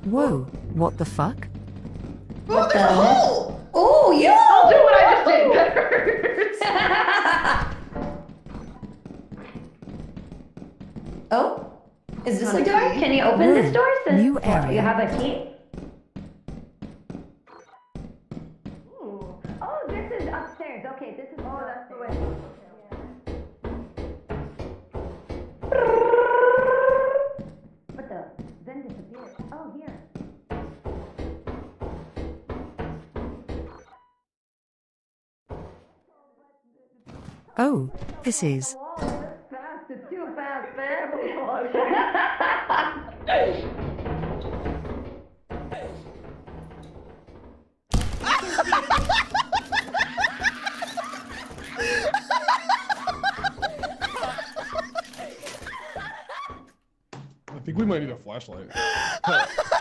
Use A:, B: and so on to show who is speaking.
A: Whoa, what the fuck?
B: Oh, there's a hole!
C: Oh, yo!
D: I'll do what I just did. That hurts.
C: Oh, is this a
D: Honey,
C: door? Can you open this
A: Whoa,
C: door since
A: new area.
C: you have a key?
D: Ooh.
C: Oh, this is upstairs. Okay, this is.
D: Oh, that's the way.
C: What the? Then disappeared. Oh, here.
A: Oh, this is.
C: Whoa, that's fast. It's too fast, man.
B: I think we might need a flashlight.